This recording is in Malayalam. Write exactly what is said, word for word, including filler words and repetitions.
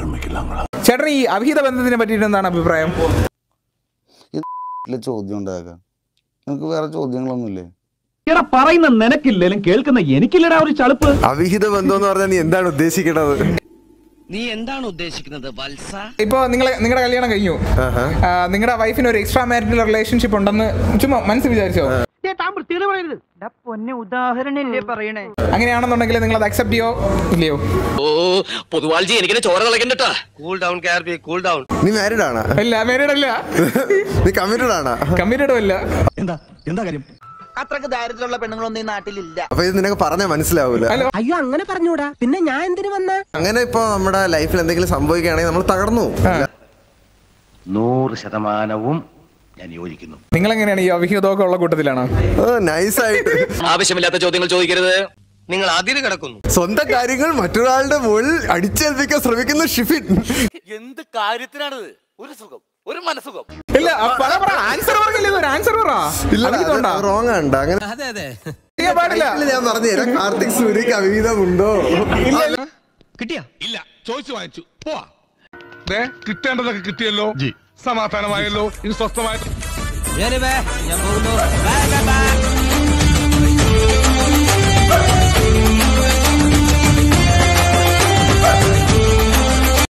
ചേട്ടൻ ഈ അവിഹിത ബന്ധത്തിനെ പറ്റിയിട്ട് എന്താണ് അഭിപ്രായം? ചോദ്യം ഉണ്ടാക്കാം, നിനക്ക് വേറെ ചോദ്യങ്ങളൊന്നുമില്ലേ? പറയുന്ന നിനക്കില്ലേലും കേൾക്കുന്ന എനിക്കില്ലടാ ഒരു ചളുപ്പ്. അവിഹിത ബന്ധം എന്ന് പറഞ്ഞാൽ നീ എന്താണ് ഉദ്ദേശിക്കുന്നത്? നീ എന്താണ് ഉദ്ദേശിക്കുന്നത് വത്സ? ഇപ്പൊ നിങ്ങളെ നിങ്ങളുടെ കല്യാണം കഴിഞ്ഞു, നിങ്ങളുടെ വൈഫിന് ഒരു എക്സ്ട്രാ മാരിറ്റൽ റിലേഷൻഷിപ്പ് ഉണ്ടെന്ന് ചുമ്മാ മനസ്സിൽ വിചാരിച്ചോ? അങ്ങനെയാണെന്നുണ്ടെങ്കിൽ നിങ്ങൾ അത് അക്സെപ്റ്റ് ചെയ്യോ ഇല്ലയോ? ഓ പൊതുവാൾജി എനിക്ക് ചോര കളക്കണ്ടട്ടാ. കൂൾ ഡൗൺ കാർബി, കൂൾ ഡൗൺ. നീ മാരീഡ് ആണോ? അല്ല, മാരീഡ് അല്ല. നീ കമ്മിറ്റഡ് ആണോ? കമ്മിറ്റഡും അല്ല. എന്താ എന്താ കാര്യം? അത്രക്ക് ദാരിദ്ര്യമുള്ള പെണ്ണുങ്ങളൊന്നും ഈ നാട്ടിലില്ല. അപ്പൊ ഇത് നിനക്ക് പറഞ്ഞാൽ മനസ്സിലാവൂല. അയ്യോ അങ്ങനെ പറഞ്ഞൂടാ, പിന്നെ ഞാൻ എന്തിനു വന്ന? അങ്ങനെ ഇപ്പൊ നമ്മുടെ ലൈഫിൽ എന്തെങ്കിലും സംഭവിക്കുകയാണെങ്കിൽ നമ്മൾ തകർന്നു. നൂറ് ശതമാനവും ഞാൻ യോജിക്കുന്നു. നിങ്ങൾ എങ്ങനെയാണ് ഈ അവിഹിതമൊക്കെ ഉള്ള കൂട്ടത്തിലാണോ? നൈസായിട്ട് ആവശ്യമില്ലാത്ത ചോദ്യങ്ങൾ ചോദിക്കരുത്. നിങ്ങൾ അതിര് കിടക്കുന്നു. സ്വന്തം കാര്യങ്ങൾ മറ്റൊരാളുടെ മുകളിൽ അടിച്ചേൽപ്പിക്കാൻ ശ്രമിക്കുന്ന ഷിഫിൻ. എന്ത് കാര്യത്തിനാണിത്? ഒരു സുഖം, ഒരു മനസുഖം. ഇല്ല, ആൻസർ പറഞ്ഞില്ലേ? ഒരു ആൻസർ പറ. റോങ് ആണ് അങ്ങനെ. അതെ അതെ പാടില്ല. ഞാൻ പറഞ്ഞുതരാം, കാർത്തിക് സൂര്യക്ക് അവിഹിതമുണ്ടോ? കിട്ടിയാ? ഇല്ല, ചോദിച്ചു വാങ്ങിച്ചു പോവാ. കിട്ടേണ്ടതൊക്കെ കിട്ടിയല്ലോ, സമാധാനമായല്ലോ, ഇനി സ്വസ്ഥമായിട്ട് ഞാൻ പോകുന്നു.